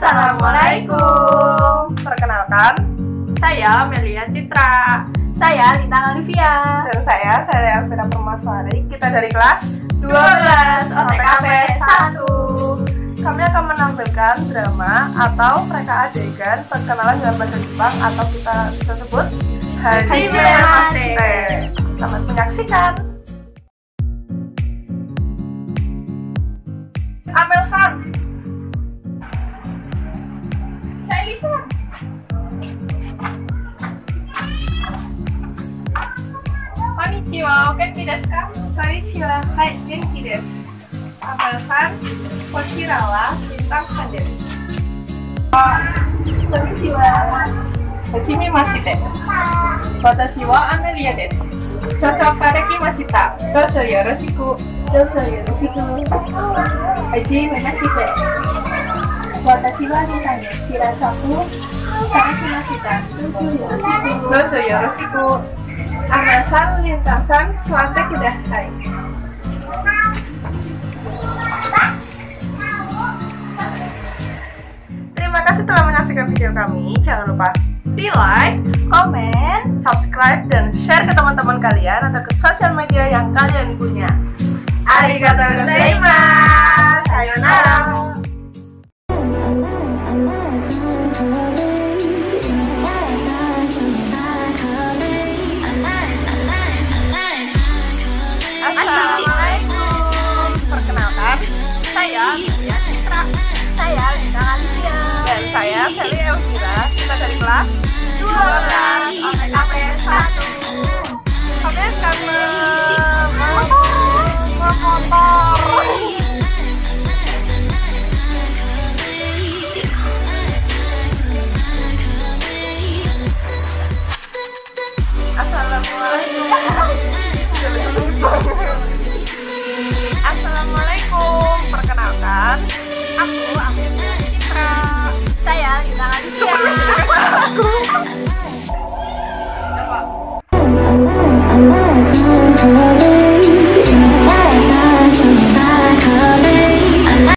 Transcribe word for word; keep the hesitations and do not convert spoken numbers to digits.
Assalamualaikum. Perkenalkan, Saya Melia Citra. Saya Lita Olivia. dan saya Celia Elvira Permaswari. Kita dari kelas dua belas O T K P satu. Kami akan menampilkan drama atau reka adegan perkenalan dalam bahasa Jepang atau kita bisa sebut Hajime Hajimemashite. Selamat menyaksikan. Amel-san. Saya Lisa. Konnichiwa, ogenki desu ka? Konnichiwa, hai, genki desu. Amel-san, kochira wa bintang-san desu. Konnichiwa. Hajime mashite. Watashi wa Amelia desu. Cocok karekimashita. Dozo yoroshiku. Dozo yoroshiku. Hajimemashite. Watashi wa Lita desu. Shirasaku karekimashita. Dozo yoroshiku. Dozo yoroshiku. Amel-san, Lintang-san, suate kudasai. Terima kasih telah menyaksikan video kami. Jangan lupa di like, Komen. subscribe, dan share ke teman-teman kalian atau ke sosial media yang kalian punya. Arigatou gozaimasu. Sayonara. Assalamualaikum. Perkenalkan, saya Melia Citra. Saya Lita Olivia. Dan saya Celia Elvira. Kita dari kelas dua belas O T K P satu. Kami akan memotor. Assalamualaikum. Assalamualaikum. Perkenalkan, aku Amelia Citra. Saya Lita Olivia.